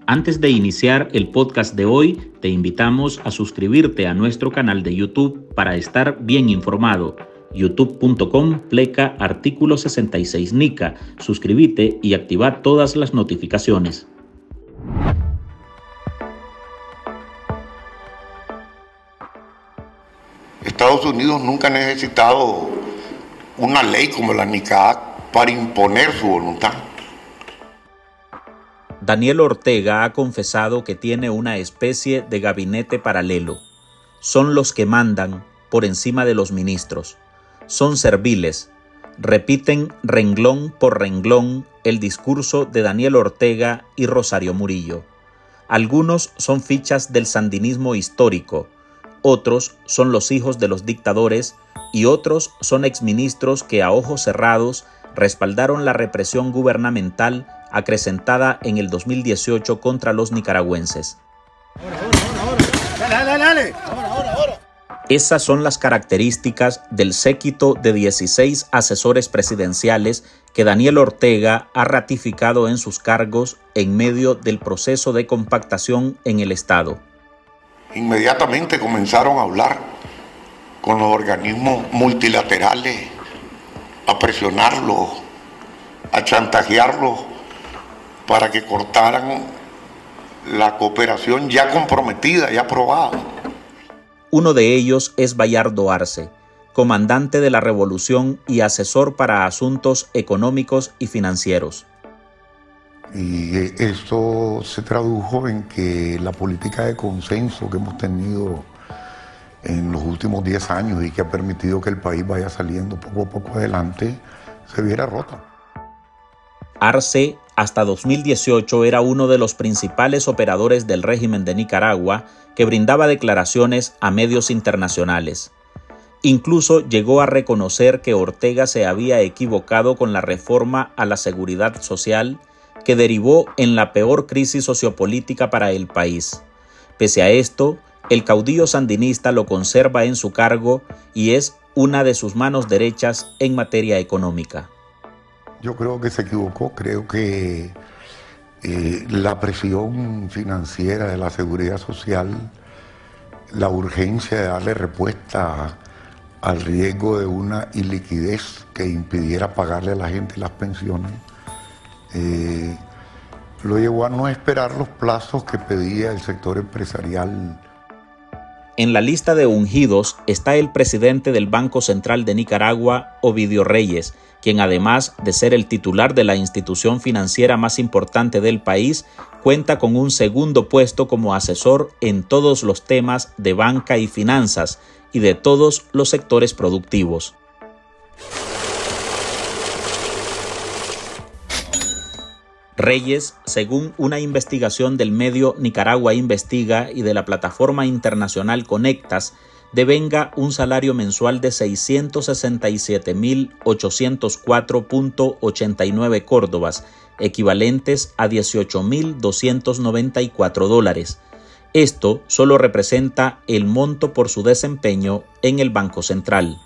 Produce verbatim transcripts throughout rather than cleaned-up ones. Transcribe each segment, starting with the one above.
Antes de iniciar el podcast de hoy, te invitamos a suscribirte a nuestro canal de YouTube para estar bien informado. youtube punto com pleca artículo sesenta y seis Nica. Suscríbete y activa todas las notificaciones. Estados Unidos nunca ha necesitado una ley como la Nica para imponer su voluntad. Daniel Ortega ha confesado que tiene una especie de gabinete paralelo. Son los que mandan por encima de los ministros. Son serviles. Repiten renglón por renglón el discurso de Daniel Ortega y Rosario Murillo. Algunos son fichas del sandinismo histórico, otros son los hijos de los dictadores y otros son exministros que a ojos cerrados respaldaron la represión gubernamental acrecentada en el dos mil dieciocho contra los nicaragüenses. Ahora, ahora, ahora, dale, dale, dale. Ahora, ahora, ahora. Esas son las características del séquito de dieciséis asesores presidenciales que Daniel Ortega ha ratificado en sus cargos en medio del proceso de compactación en el Estado. Inmediatamente comenzaron a hablar con los organismos multilaterales, a presionarlos, a chantajearlos para que cortaran la cooperación ya comprometida, ya aprobada. Uno de ellos es Bayardo Arce, comandante de la revolución y asesor para asuntos económicos y financieros. Y esto se tradujo en que la política de consenso que hemos tenido en los últimos diez años y que ha permitido que el país vaya saliendo poco a poco adelante, se viera rota. Arce, hasta dos mil dieciocho, era uno de los principales operadores del régimen de Nicaragua que brindaba declaraciones a medios internacionales. Incluso llegó a reconocer que Ortega se había equivocado con la reforma a la seguridad social que derivó en la peor crisis sociopolítica para el país. Pese a esto, el caudillo sandinista lo conserva en su cargo y es una de sus manos derechas en materia económica. Yo creo que se equivocó, creo que eh, la presión financiera de la seguridad social, la urgencia de darle respuesta al riesgo de una iliquidez que impidiera pagarle a la gente las pensiones, eh, lo llevó a no esperar los plazos que pedía el sector empresarial. En la lista de ungidos está el presidente del Banco Central de Nicaragua, Ovidio Reyes, quien además de ser el titular de la institución financiera más importante del país, cuenta con un segundo puesto como asesor en todos los temas de banca y finanzas y de todos los sectores productivos. Reyes, según una investigación del medio Nicaragua Investiga y de la plataforma internacional Conectas, devenga un salario mensual de seiscientos sesenta y siete mil ochocientos cuatro punto ochenta y nueve córdobas, equivalentes a dieciocho mil doscientos noventa y cuatro dólares. Esto solo representa el monto por su desempeño en el Banco Central.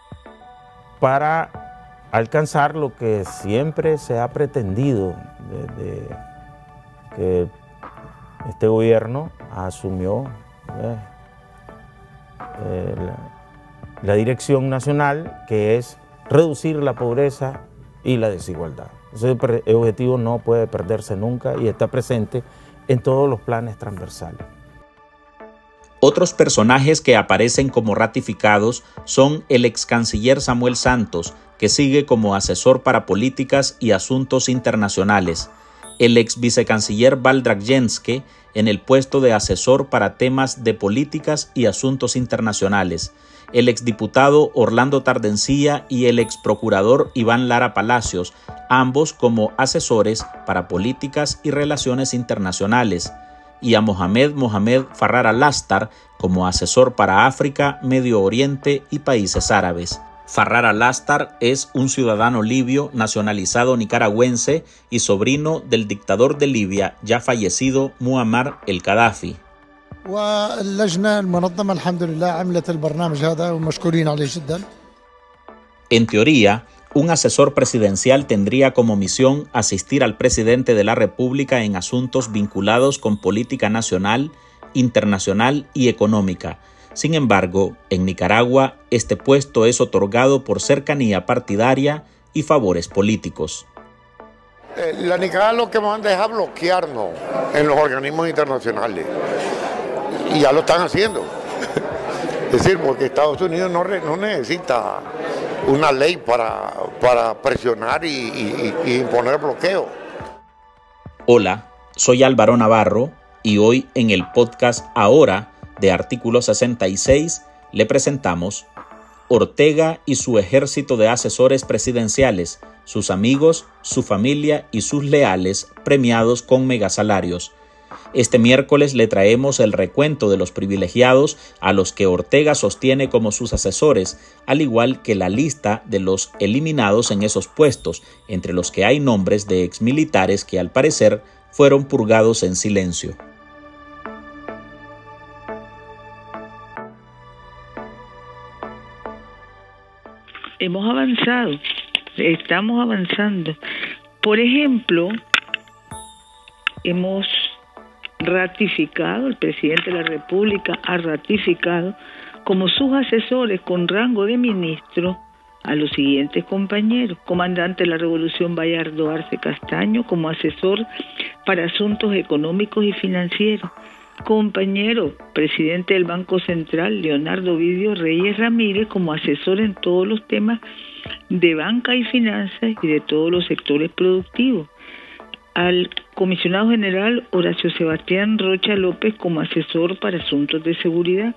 Para alcanzar lo que siempre se ha pretendido desde que este gobierno asumió eh, eh, la, la dirección nacional, que es reducir la pobreza y la desigualdad. Ese objetivo no puede perderse nunca y está presente en todos los planes transversales. Otros personajes que aparecen como ratificados son el ex canciller Samuel Santos, que sigue como asesor para políticas y asuntos internacionales, el ex vicecanciller Val Dragnjenske en el puesto de asesor para temas de políticas y asuntos internacionales, el exdiputado Orlando Tardencilla y el exprocurador Iván Lara Palacios, ambos como asesores para políticas y relaciones internacionales, y a Mohamed Mohamed Farrar Al-Lastar como asesor para África, Medio Oriente y países árabes. Farrar Al-Lastar es un ciudadano libio nacionalizado nicaragüense y sobrino del dictador de Libia ya fallecido Muammar el-Gaddafi. En teoría, Un asesor presidencial tendría como misión asistir al presidente de la República en asuntos vinculados con política nacional, internacional y económica. Sin embargo, en Nicaragua, este puesto es otorgado por cercanía partidaria y favores políticos. Eh, la Nicaragua lo que manda es a bloquearnos en los organismos internacionales. Y ya lo están haciendo. Es decir, porque Estados Unidos no, re, no necesita una ley para, para presionar y, y, y imponer bloqueo. Hola, soy Álvaro Navarro y hoy en el podcast Ahora de Artículo sesenta y seis le presentamos Ortega y su ejército de asesores presidenciales, sus amigos, su familia y sus leales premiados con megasalarios. Este miércoles le traemos el recuento de los privilegiados a los que Ortega sostiene como sus asesores, al igual que la lista de los eliminados en esos puestos, entre los que hay nombres de exmilitares que al parecer fueron purgados en silencio. Hemos avanzado, estamos avanzando. Por ejemplo, hemos ratificado, el presidente de la República ha ratificado como sus asesores con rango de ministro a los siguientes compañeros: comandante de la Revolución Bayardo Arce Castaño como asesor para asuntos económicos y financieros; compañero presidente del Banco Central Leonardo Ovidio Reyes Ramírez como asesor en todos los temas de banca y finanzas y de todos los sectores productivos; al comisionado general Horacio Sebastián Rocha López como asesor para asuntos de seguridad.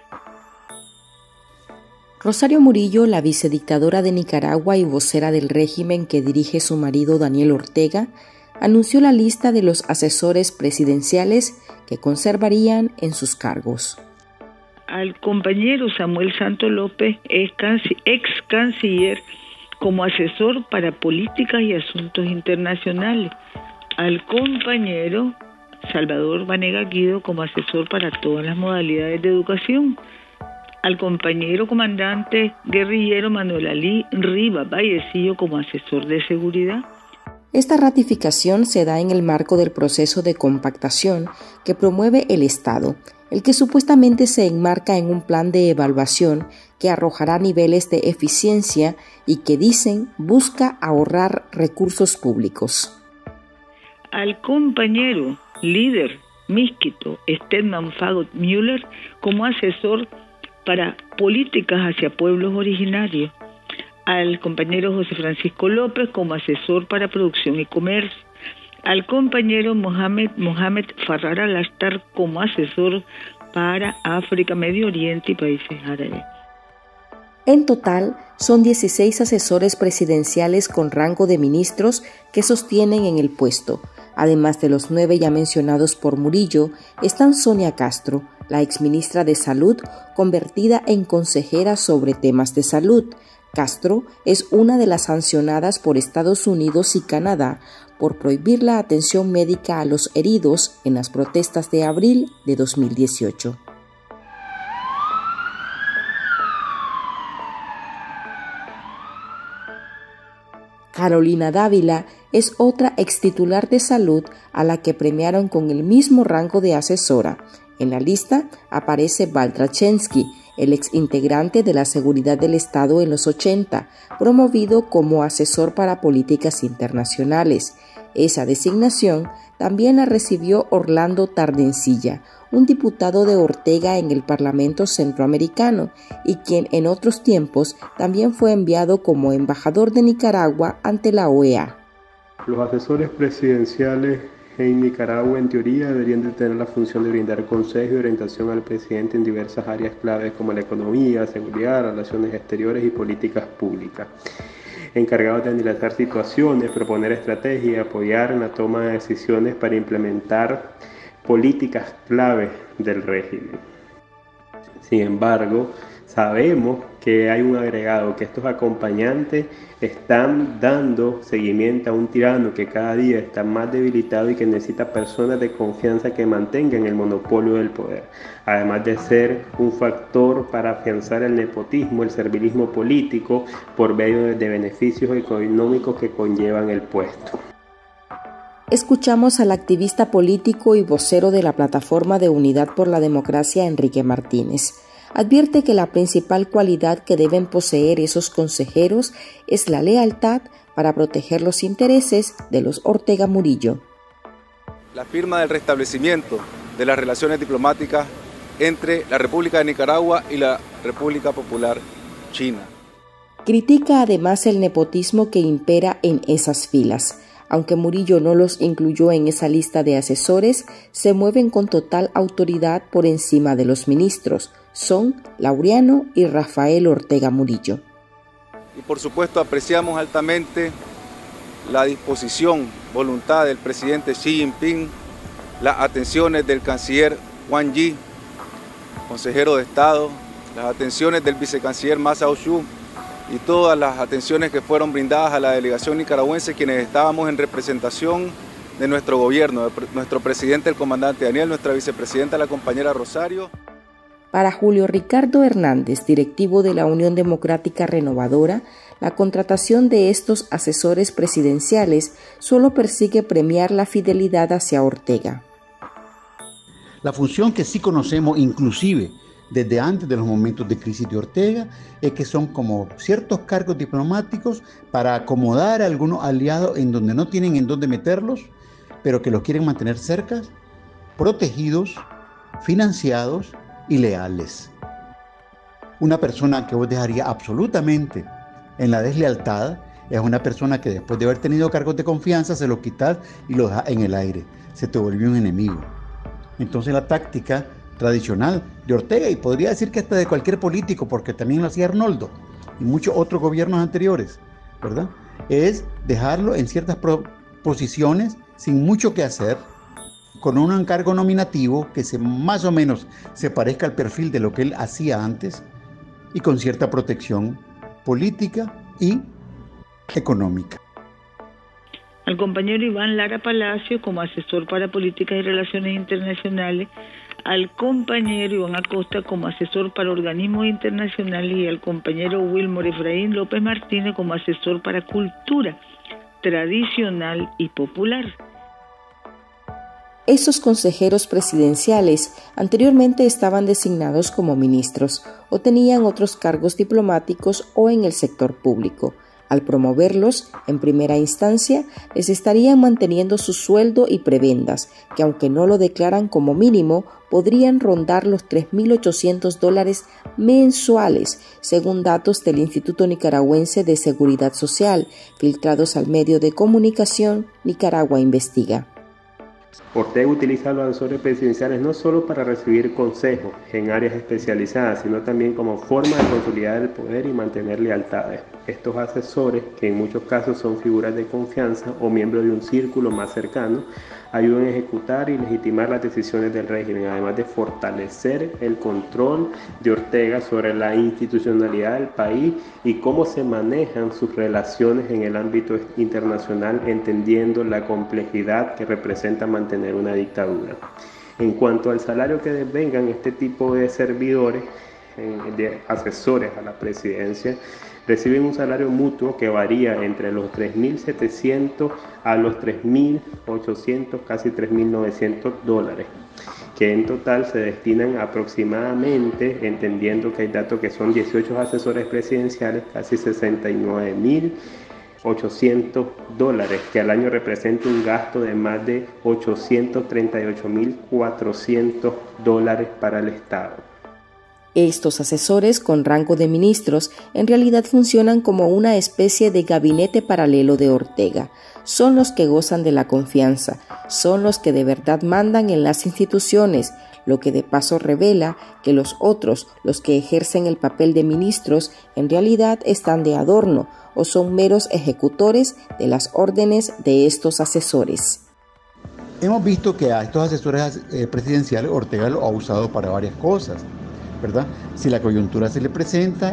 Rosario Murillo, la vicedictadora de Nicaragua y vocera del régimen que dirige su marido Daniel Ortega, anunció la lista de los asesores presidenciales que conservarían en sus cargos. Al compañero Samuel Santos López, ex canciller, como asesor para políticas y asuntos internacionales; al compañero Salvador Vanega Guido como asesor para todas las modalidades de educación; al compañero comandante guerrillero Manuel Alí Rivas Vallecillo como asesor de seguridad. Esta ratificación se da en el marco del proceso de compactación que promueve el Estado, el que supuestamente se enmarca en un plan de evaluación que arrojará niveles de eficiencia y que, dicen, busca ahorrar recursos públicos. Al compañero líder Miskito Stedman Fagot Müller como asesor para políticas hacia pueblos originarios; al compañero José Francisco López como asesor para producción y comercio; al compañero Mohamed, Mohamed Farrar Alastar como asesor para África, Medio Oriente y países árabes. En total, son dieciséis asesores presidenciales con rango de ministros que sostienen en el puesto. Además de los nueve ya mencionados por Murillo, están Sonia Castro, la exministra de Salud, convertida en consejera sobre temas de salud. Castro es una de las sancionadas por Estados Unidos y Canadá por prohibir la atención médica a los heridos en las protestas de abril de dos mil dieciocho. Carolina Dávila es otra extitular de salud a la que premiaron con el mismo rango de asesora. En la lista aparece Baltrachensky, el exintegrante de la Seguridad del Estado en los ochenta, promovido como asesor para políticas internacionales. Esa designación también la recibió Orlando Tardencilla, un diputado de Ortega en el Parlamento Centroamericano y quien en otros tiempos también fue enviado como embajador de Nicaragua ante la O E A. Los asesores presidenciales en Nicaragua, en teoría, deberían de tener la función de brindar consejo y orientación al presidente en diversas áreas claves como la economía, seguridad, relaciones exteriores y políticas públicas. Encargados de analizar situaciones, proponer estrategias y apoyar en la toma de decisiones para implementar políticas claves del régimen. Sin embargo, sabemos que hay un agregado, que estos acompañantes están dando seguimiento a un tirano que cada día está más debilitado y que necesita personas de confianza que mantengan el monopolio del poder, además de ser un factor para afianzar el nepotismo, el servilismo político por medio de beneficios económicos que conllevan el puesto. Escuchamos al activista político y vocero de la Plataforma de Unidad por la Democracia, Enrique Martínez. Advierte que la principal cualidad que deben poseer esos consejeros es la lealtad para proteger los intereses de los Ortega Murillo. La firma del restablecimiento de las relaciones diplomáticas entre la República de Nicaragua y la República Popular China. Critica además el nepotismo que impera en esas filas. Aunque Murillo no los incluyó en esa lista de asesores, se mueven con total autoridad por encima de los ministros. Son Laureano y Rafael Ortega Murillo. Y por supuesto apreciamos altamente la disposición, voluntad del presidente Xi Jinping, las atenciones del canciller Wang Yi, consejero de Estado, las atenciones del vicecanciller Ma Xiaoshu y todas las atenciones que fueron brindadas a la delegación nicaragüense, quienes estábamos en representación de nuestro gobierno, de nuestro presidente, el comandante Daniel, nuestra vicepresidenta, la compañera Rosario. Para Julio Ricardo Hernández, directivo de la Unión Democrática Renovadora, la contratación de estos asesores presidenciales solo persigue premiar la fidelidad hacia Ortega. La función que sí conocemos inclusive desde antes de los momentos de crisis de Ortega es que son como ciertos cargos diplomáticos para acomodar a algunos aliados en donde no tienen en dónde meterlos, pero que los quieren mantener cerca, protegidos, financiados y leales. Una persona que vos dejaría absolutamente en la deslealtad es una persona que después de haber tenido cargos de confianza se los quitas y los dejas en el aire. Se te volvió un enemigo. Entonces la táctica tradicional de Ortega, y podría decir que hasta de cualquier político, porque también lo hacía Arnoldo y muchos otros gobiernos anteriores, ¿verdad?, es dejarlo en ciertas posiciones sin mucho que hacer, con un encargo nominativo que se, más o menos se parezca al perfil de lo que él hacía antes y con cierta protección política y económica. Al compañero Iván Lara Palacio como asesor para políticas y relaciones internacionales, al compañero Iván Acosta como asesor para organismos internacionales y al compañero Wilmor Efraín López Martínez como asesor para cultura tradicional y popular. Esos consejeros presidenciales anteriormente estaban designados como ministros o tenían otros cargos diplomáticos o en el sector público. Al promoverlos, en primera instancia, les estarían manteniendo su sueldo y prebendas, que aunque no lo declaran como mínimo, podrían rondar los tres mil ochocientos dólares mensuales, según datos del Instituto Nicaragüense de Seguridad Social, filtrados al medio de comunicación Nicaragua Investiga. Ortega utiliza a los asesores presidenciales no solo para recibir consejos en áreas especializadas, sino también como forma de consolidar el poder y mantener lealtades. Estos asesores, que en muchos casos son figuras de confianza o miembros de un círculo más cercano, ayudan a ejecutar y legitimar las decisiones del régimen, además de fortalecer el control de Ortega sobre la institucionalidad del país y cómo se manejan sus relaciones en el ámbito internacional, entendiendo la complejidad que representa mantener una dictadura. En cuanto al salario que desvengan este tipo de servidores, de asesores a la presidencia, reciben un salario mutuo que varía entre los tres mil setecientos a los tres mil ochocientos, casi tres mil novecientos dólares, que en total se destinan aproximadamente, entendiendo que hay datos que son dieciocho asesores presidenciales, casi sesenta y nueve mil ochocientos dólares, que al año representa un gasto de más de ochocientos treinta y ocho mil cuatrocientos dólares para el Estado. Estos asesores con rango de ministros en realidad funcionan como una especie de gabinete paralelo de Ortega. Son los que gozan de la confianza, son los que de verdad mandan en las instituciones, lo que de paso revela que los otros, los que ejercen el papel de ministros, en realidad están de adorno o son meros ejecutores de las órdenes de estos asesores. Hemos visto que a estos asesores eh, presidenciales Ortega lo ha usado para varias cosas, ¿verdad? Si la coyuntura se le presenta,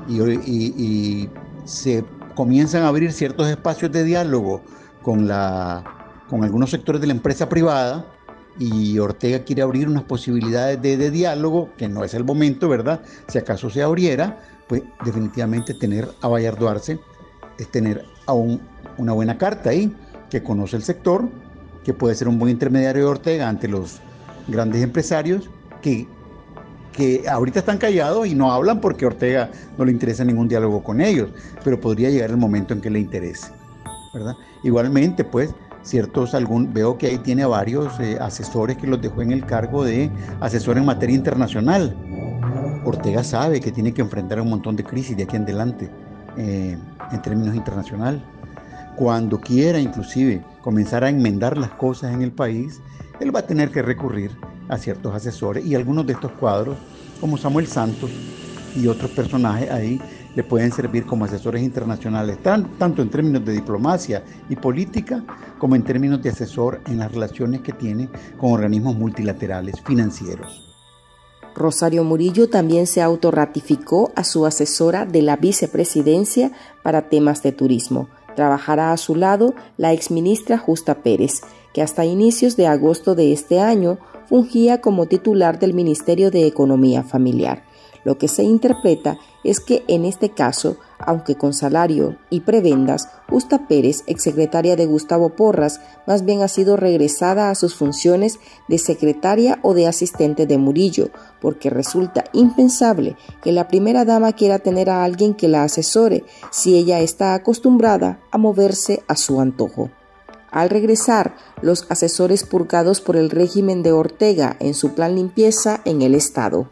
y, y, y se comienzan a abrir ciertos espacios de diálogo con, la, con algunos sectores de la empresa privada, y Ortega quiere abrir unas posibilidades de, de diálogo, que no es el momento, ¿verdad? Si acaso se abriera, pues definitivamente tener a Bayardo Arce es tener a un, una buena carta ahí, que conoce el sector, que puede ser un buen intermediario de Ortega ante los grandes empresarios, que, que ahorita están callados y no hablan porque a Ortega no le interesa ningún diálogo con ellos, pero podría llegar el momento en que le interese, ¿verdad? Igualmente, pues, ciertos, algún, veo que ahí tiene varios eh, asesores que los dejó en el cargo de asesor en materia internacional. Ortega sabe que tiene que enfrentar un montón de crisis de aquí en adelante eh, en términos internacionales. Cuando quiera inclusive comenzar a enmendar las cosas en el país, él va a tener que recurrir a ciertos asesores, y algunos de estos cuadros, como Samuel Santos y otros personajes ahí, le pueden servir como asesores internacionales, tan, tanto en términos de diplomacia y política, como en términos de asesor en las relaciones que tiene con organismos multilaterales financieros. Rosario Murillo también se autorratificó a su asesora de la vicepresidencia para temas de turismo. Trabajará a su lado la exministra Justa Pérez, que hasta inicios de agosto de este año fungía como titular del Ministerio de Economía Familiar. Lo que se interpreta es que en este caso, aunque con salario y prebendas, Justa Pérez, exsecretaria de Gustavo Porras, más bien ha sido regresada a sus funciones de secretaria o de asistente de Murillo, porque resulta impensable que la primera dama quiera tener a alguien que la asesore si ella está acostumbrada a moverse a su antojo. Al regresar, los asesores purgados por el régimen de Ortega en su plan limpieza en el Estado.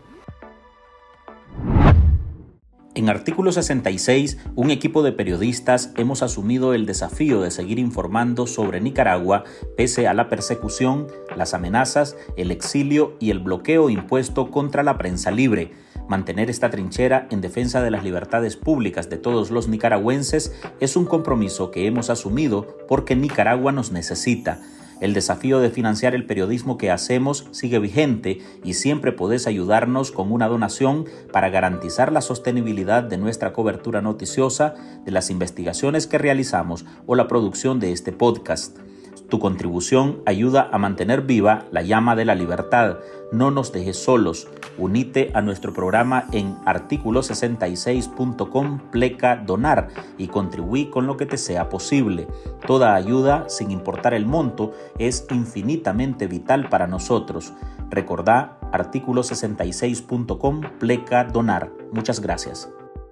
En Artículo sesenta y seis, un equipo de periodistas hemos asumido el desafío de seguir informando sobre Nicaragua pese a la persecución, las amenazas, el exilio y el bloqueo impuesto contra la prensa libre. Mantener esta trinchera en defensa de las libertades públicas de todos los nicaragüenses es un compromiso que hemos asumido porque Nicaragua nos necesita. El desafío de financiar el periodismo que hacemos sigue vigente y siempre podés ayudarnos con una donación para garantizar la sostenibilidad de nuestra cobertura noticiosa, de las investigaciones que realizamos o la producción de este podcast. Tu contribución ayuda a mantener viva la llama de la libertad. No nos dejes solos. Unite a nuestro programa en artículo sesenta y seis punto com pleca donar y contribuí con lo que te sea posible. Toda ayuda, sin importar el monto, es infinitamente vital para nosotros. Recordá artículo sesenta y seis punto com pleca donar. Muchas gracias.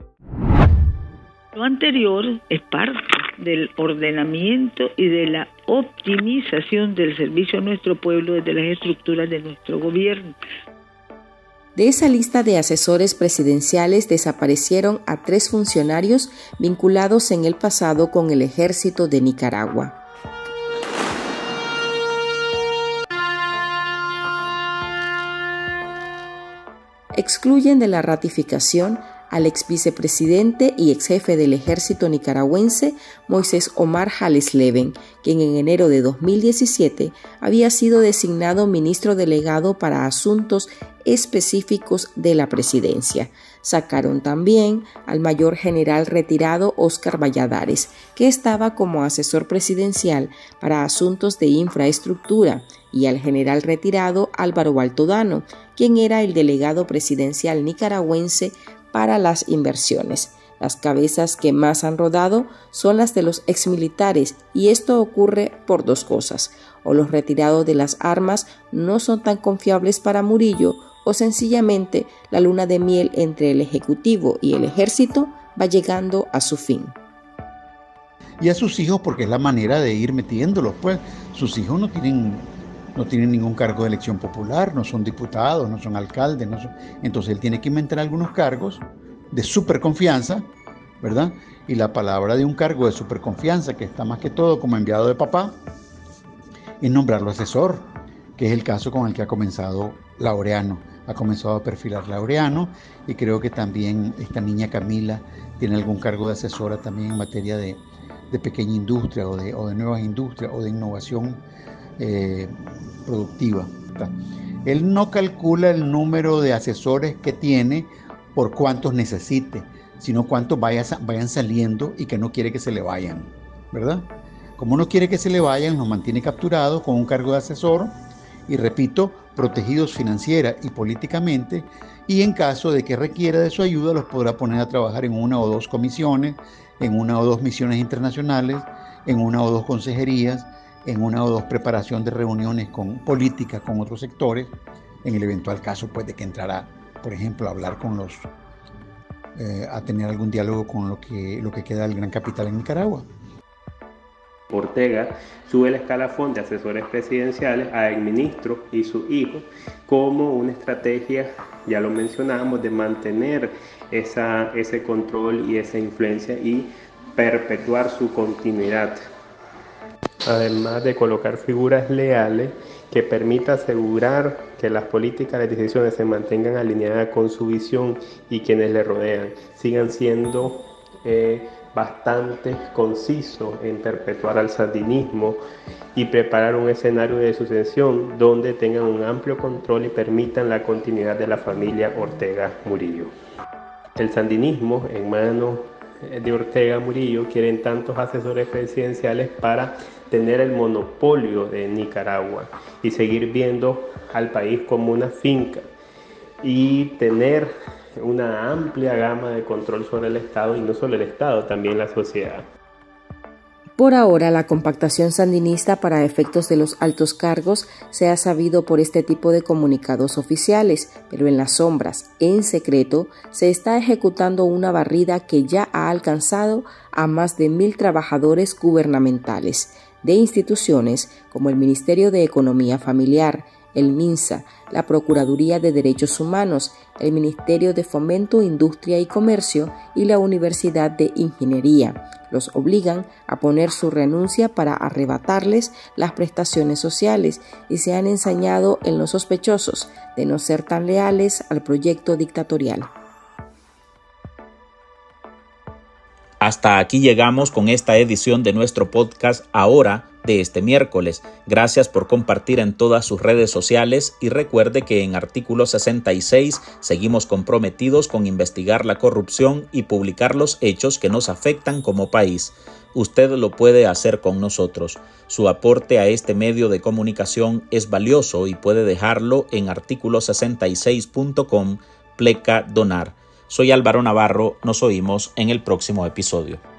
Lo anterior es parte del ordenamiento y de la optimización del servicio a nuestro pueblo desde las estructuras de nuestro gobierno. De esa lista de asesores presidenciales desaparecieron a tres funcionarios vinculados en el pasado con el ejército de Nicaragua. Excluyen de la ratificación al ex vicepresidente y ex jefe del ejército nicaragüense Moisés Omar Jales Leven, quien en enero de dos mil diecisiete había sido designado ministro delegado para asuntos específicos de la presidencia. Sacaron también al mayor general retirado Óscar Valladares, que estaba como asesor presidencial para asuntos de infraestructura, y al general retirado Álvaro Altodano, quien era el delegado presidencial nicaragüense para las inversiones. Las cabezas que más han rodado son las de los exmilitares, y esto ocurre por dos cosas: o los retirados de las armas no son tan confiables para Murillo, o sencillamente la luna de miel entre el Ejecutivo y el Ejército va llegando a su fin. Y a sus hijos, porque es la manera de ir metiéndolos, pues sus hijos no tienen, no tienen ningún cargo de elección popular, no son diputados, no son alcaldes, no son... entonces él tiene que inventar algunos cargos de superconfianza, ¿verdad? Y la palabra de un cargo de superconfianza, que está más que todo como enviado de papá, es nombrarlo asesor, que es el caso con el que ha comenzado Laureano. Ha comenzado a perfilar Laureano, y creo que también esta niña Camila tiene algún cargo de asesora también en materia de, de pequeña industria o de, o de nuevas industrias o de innovación eh, productiva. Él no calcula el número de asesores que tiene por cuántos necesite. sino cuántos vayan, vayan saliendo y que no quiere que se le vayan, ¿verdad? Como no quiere que se le vayan, nos mantiene capturados con un cargo de asesor y, repito, protegidos financiera y políticamente, y en caso de que requiera de su ayuda los podrá poner a trabajar en una o dos comisiones, en una o dos misiones internacionales, en una o dos consejerías, en una o dos preparación de reuniones con políticas con otros sectores, en el eventual caso pues, de que entrara, por ejemplo, a hablar con los, eh, a tener algún diálogo con lo que, lo que queda del gran capital en Nicaragua. Ortega sube el escalafón de asesores presidenciales a el ministro y su hijo como una estrategia, ya lo mencionábamos, de mantener esa, ese control y esa influencia y perpetuar su continuidad. Además de colocar figuras leales que permita asegurar que las políticas y las decisiones se mantengan alineadas con su visión y quienes le rodean sigan siendo eh, bastante conciso en perpetuar al sandinismo y preparar un escenario de sucesión donde tengan un amplio control y permitan la continuidad de la familia Ortega Murillo. El sandinismo en manos de Ortega Murillo quieren tantos asesores presidenciales para tener el monopolio de Nicaragua y seguir viendo al país como una finca y tener una amplia gama de control sobre el Estado, y no solo el Estado, también la sociedad. Por ahora, la compactación sandinista para efectos de los altos cargos se ha sabido por este tipo de comunicados oficiales, pero en las sombras, en secreto, se está ejecutando una barrida que ya ha alcanzado a más de mil trabajadores gubernamentales, de instituciones como el Ministerio de Economía Familiar, el MINSA, la Procuraduría de Derechos Humanos, el Ministerio de Fomento, Industria y Comercio y la Universidad de Ingeniería. Los obligan a poner su renuncia para arrebatarles las prestaciones sociales y se han ensañado en los sospechosos de no ser tan leales al proyecto dictatorial. Hasta aquí llegamos con esta edición de nuestro podcast Ahora de este miércoles. Gracias por compartir en todas sus redes sociales y recuerde que en Artículo sesenta y seis seguimos comprometidos con investigar la corrupción y publicar los hechos que nos afectan como país. Usted lo puede hacer con nosotros. Su aporte a este medio de comunicación es valioso y puede dejarlo en artículo sesenta y seis punto com pleca donar. Soy Álvaro Navarro, nos oímos en el próximo episodio.